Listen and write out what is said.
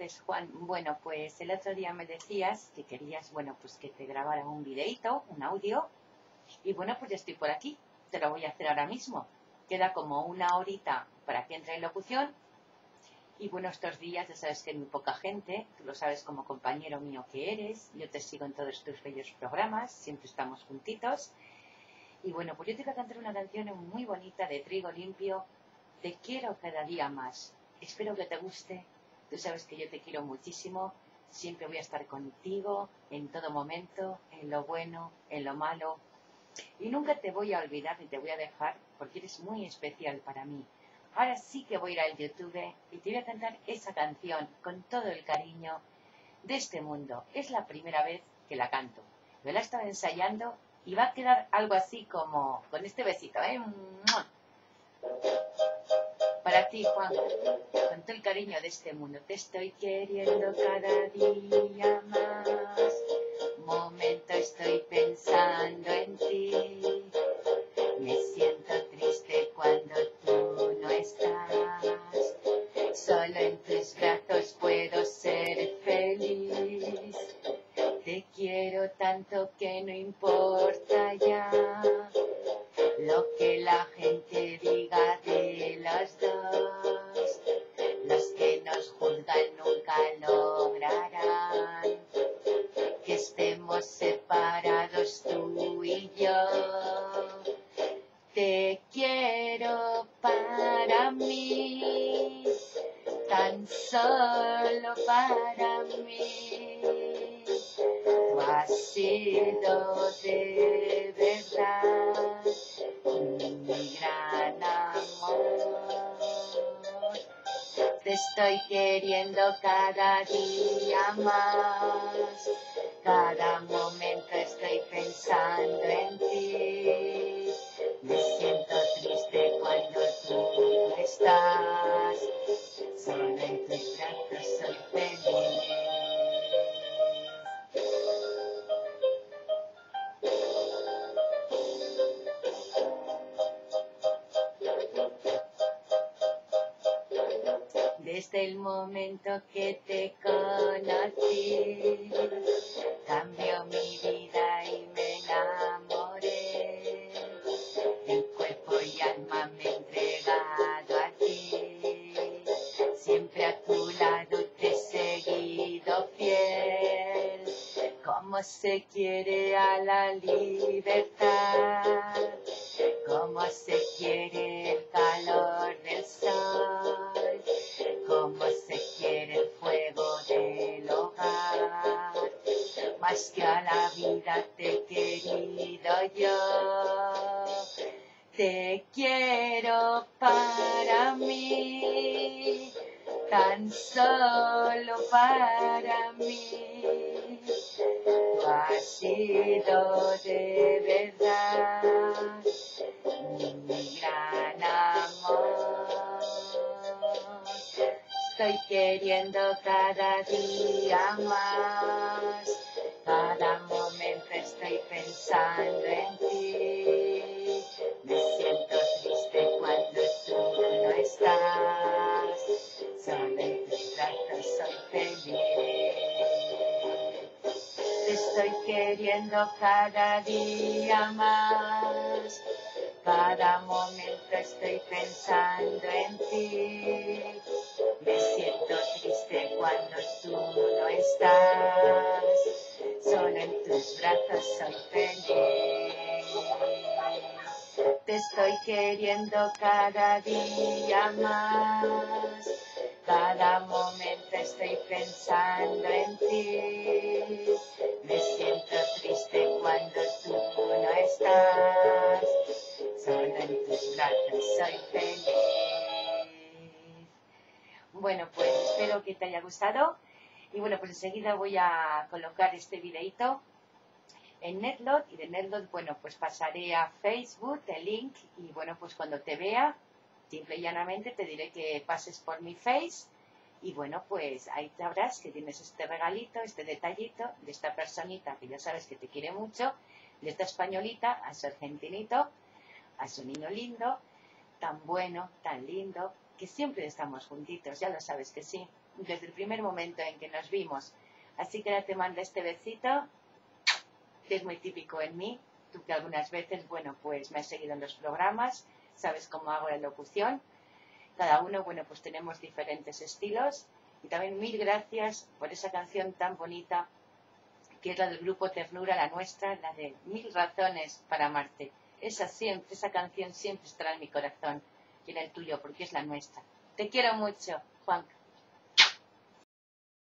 noches, Juan. Bueno, pues el otro día me decías que querías, bueno, pues que te grabara un videíto, un audio. Y bueno, pues ya estoy por aquí. Te lo voy a hacer ahora mismo. Queda como una horita para que entre en locución. Y bueno, estos días ya sabes que hay muy poca gente. Tú lo sabes como compañero mío que eres. Yo te sigo en todos tus bellos programas. Siempre estamos juntitos. Y bueno, pues yo te voy a cantar una canción muy bonita de Trigo Limpio. Te quiero cada día más. Espero que te guste. Tú sabes que yo te quiero muchísimo. Siempre voy a estar contigo en todo momento, en lo bueno, en lo malo. Y nunca te voy a olvidar ni te voy a dejar porque eres muy especial para mí. Ahora sí que voy a ir al YouTube y te voy a cantar esa canción con todo el cariño de este mundo. Es la primera vez que la canto. Yo la estaba ensayando y va a quedar algo así como con este besito, ¿eh? ¡Mua! Para ti, Juan, con todo el cariño de este mundo. Te estoy queriendo cada día más. Momento estoy pensando en ti. Me siento triste cuando tú no estás. Solo en tus brazos puedo ser feliz. Te quiero tanto que no importa ya lo que la gente diga de los dos. Los que nos juzgan nunca lograrán que estemos separados tú y yo. Te quiero para mí, tan solo para mí. Tú has sido de verdad mi gran amor. Te estoy queriendo cada día más. Cada momento estoy pensando en ti. Me siento triste cuando tú no estás. Solo en tus brazos soy feliz. Desde el momento que te conocí, cambió mi vida y me enamoré. En cuerpo y alma me he entregado a ti. Siempre a tu lado te he seguido fiel. Cómo se quiere a la libertad. Cómo se quiere el calor del sol. Cómo se quiere el fuego del hogar. Más que a la vida te he querido yo. Te quiero para mí, tan solo para mí. Tú has sido de verdad mi gran amor. Estoy queriendo cada día más. Cada momento estoy pensando en ti. Me siento triste cuando tú no estás. Solo en tus brazos soy feliz. Te estoy queriendo cada día más. Cada momento estoy pensando en ti. Me siento triste cuando tú no estás. Solo en tus brazos soy feliz. Te estoy queriendo cada día más. Cada momento estoy pensando en ti. Me siento triste cuando tú no estás. Solo en tus brazos soy feliz. Bueno, pues espero que te haya gustado. Y bueno, pues enseguida voy a colocar este videito en Netlot. Y de Netlot, bueno, pues pasaré a Facebook el link. Y bueno, pues cuando te vea, simple y llanamente te diré que pases por mi Face. Y bueno, pues ahí sabrás que tienes este regalito, este detallito de esta personita que ya sabes que te quiere mucho, de esta españolita, a su argentinito, a su niño lindo, tan bueno, tan lindo, que siempre estamos juntitos, ya lo sabes que sí. desde el primer momento en que nos vimos. Así que ahora te mando este besito, que es muy típico en mí. Tú que algunas veces, bueno, pues me has seguido en los programas, sabes cómo hago la locución. Cada uno, bueno, pues tenemos diferentes estilos. Y también mil gracias por esa canción tan bonita, que es la del grupo Ternura, la nuestra, la de Mil razones para amarte. Esa canción siempre estará en mi corazón y en el tuyo, porque es la nuestra. Te quiero mucho, Juan.